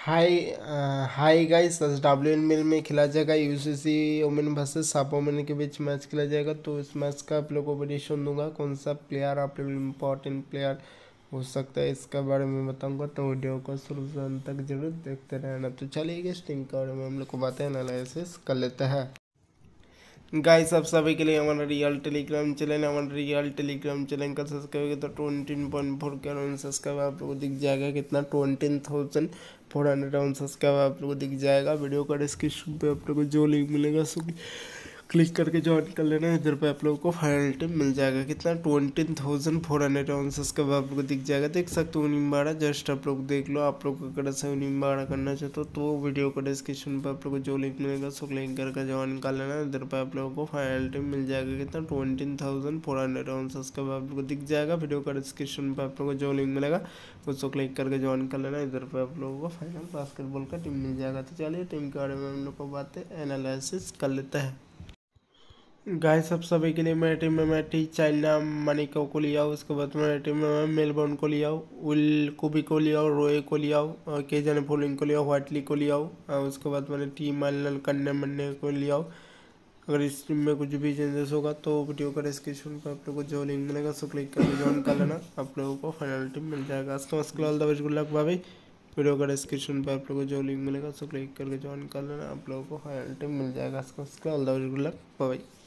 हाय hi guys, डब्ल्यू एन मिल में खेला जाएगा यूसीसी वोमेन वर्सेस साप वोमेन के बीच मैच खेला जाएगा। तो इस मैच का आप लोगों को प्रेडिक्शन दूंगा, कौन सा प्लेयर आप लोग इम्पोर्टेंट प्लेयर हो सकता है इसके बारे में बताऊंगा। तो वीडियो को शुरू से अंत तक जरूर देखते रहना। तो चलिए इस टीम के बारे में हम लोग को बातें एनालिसिस कर लेते हैं। गाइस, आप सभी के लिए हमारा रियल टेलीग्राम चैनल का सब्सक्राइब तो 20.4 के अराउंड सब्सक्राइब आप लोगों को दिख जाएगा। कितना 20,400 सब्सक्राइब आप लोगों को दिख जाएगा। वीडियो का डिस्क्रिप्शन पे आप लोगों को जो लिंक मिलेगा सो क्लिक करके ज्वाइन कर लेना। इधर पे आप लोगों को फाइनल टीम मिल जाएगा। कितना 20,400 सब्सक्राइब आप लोग को दिख जाएगा। देख सकते हो निम्बाड़ा, जस्ट आप लोग देख लो। आप लोग अगर से निम्बाड़ा करना चाहते हो तो वीडियो को डिस्क्रिप्शन पे आप लोग को जो लिंक मिलेगा सो क्लिक करके ज्वाइन कर लेना। इधर पे आप लोगों को फाइनल टीम मिल जाएगा। कितना 20,400 सब्सक्राइब आप लोग को दिख जाएगा। वीडियो का डिस्क्रिप्शन पे आप लोग को जो लिंक मिलेगा उसको क्लिक करके ज्वाइन कर लेना। इधर पे आप लोगों को फाइनल बास्केटबॉल का टीम मिल जाएगा। तो चलिए टीम के बारे में हम लोग को बातें एनालिसिस कर लेते हैं। गाइस, सब सभी के लिए मेरी टीम में मैं टी चाइना मनिको को लिया हूँ। उसके बाद मेरी टीम में मैं मेलबर्न को लिया हूँ, विल कुबी को लिया हूँ, रोए को लिया हूँ, केजन फोलिंग को लिया हूँ, व्हाइटली को लिया हूँ। उसके बाद मैंने टीम एलन कन्ने मन्ने को लिया हूँ। अगर इस टीम में कुछ भी चेंजेस होगा तो वीडियो का डिस्क्रिप्शन पर आप लोगों को जो लिंक मिलेगा सो क्लिक करके ज्वाइन कर लेना। आप लोगों को फाइनल टीम मिल जाएगा। उसके बाद all the best, good luck, bye bye. Video का डिस्क्रिप्शन पर आप लोगों को जो लिंक मिलेगा सो क्लिक करके ज्वाइन कर लेना। आप लोगों को फाइनल टीम मिल जाएगा। उसके all the best, good luck, bye bye.